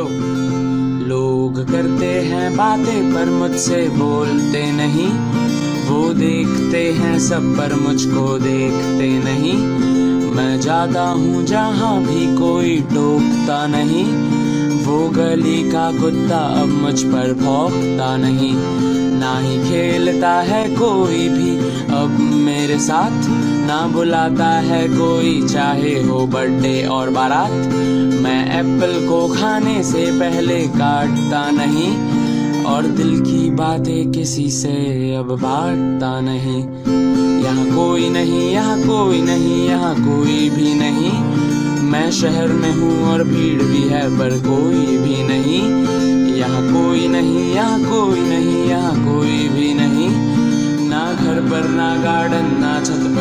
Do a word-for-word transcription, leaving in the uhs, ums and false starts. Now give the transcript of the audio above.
यो लोग करते हैं बातें पर मुझसे बोलते नहीं, वो देखते हैं सब पर मुझको देखते नहीं। मैं जाता हूँ जहाँ भी कोई टोकता नहीं, वो गली का कुत्ता अब मुझ पर भौंकता नहीं। ना ही खेलता है कोई भी अब मेरे साथ, ना बुलाता है कोई चाहे हो बर्थडे और बारात। मैं एप्पल को खाने से पहले काटता नहीं, और दिल की बातें किसी से अब बांटता नहीं। यहाँ कोई नहीं, यहाँ कोई नहीं, यहाँ कोई भी नहीं। मैं शहर में हूँ और भीड़ भी है पर कोई भी नहीं। यहाँ कोई नहीं, यहाँ कोई नहीं, यहाँ कोई भी नहीं। ना घर पर ना गार्डन ना छत